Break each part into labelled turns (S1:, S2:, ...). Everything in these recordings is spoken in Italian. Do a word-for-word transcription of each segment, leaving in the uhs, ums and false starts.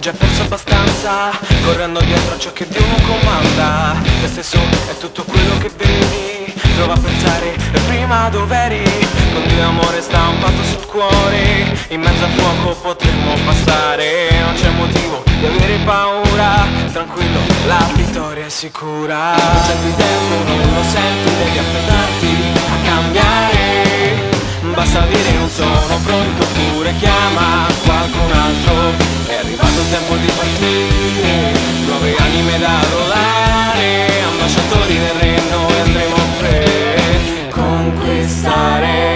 S1: già perso abbastanza, correndo dietro a ciò che Dio non comanda. Te stesso è tutto quello che vedi, prova a pensare e prima dov'eri. Con Dio amore stampato sul cuore, in mezzo al fuoco potremmo passare. Non c'è motivo di avere paura, tranquillo, la vittoria è sicura. Non c'è più tempo, non lo senti, devi affrettarti a cambiare. Basta dire non sono pronto, oppure chiama qualcun altro. È arrivato il tempo di partire, nuove anime da arruolare, ambasciatori del regno e andremo per conquistare.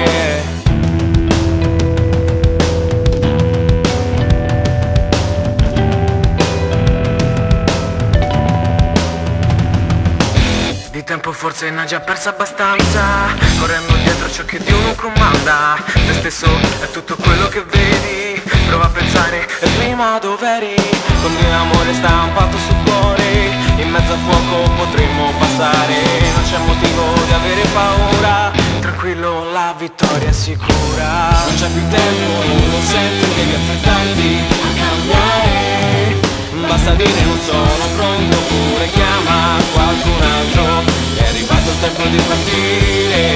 S1: Di tempo forse ne ha già persa abbastanza, correndo dietro a ciò che Dio non comanda. Te stesso è tutto quello che vedi, prova a pensare e prima dov'eri. Con Dio amore stampato sul cuore, in mezzo al fuoco potremmo passare. Non c'è motivo di avere paura, tranquillo, la vittoria è sicura. Non c'è più tempo, non lo senti, devi affrettarti a cambiare. Basta dire non sono pronto, oppure chiama qualcun altro. È arrivato il tempo di partire.